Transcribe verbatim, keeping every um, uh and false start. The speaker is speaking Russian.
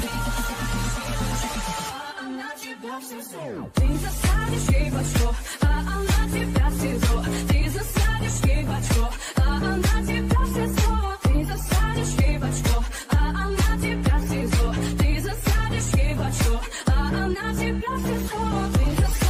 Ты засадишь ей в очко, а она тебя в СИЗО. Ты засадишь ей в очко, а она тебя в СИЗО. Ты засадишь ей в очко, а она тебя в СИЗО. Ты засадишь ей в очко, а она тебя в СИЗО.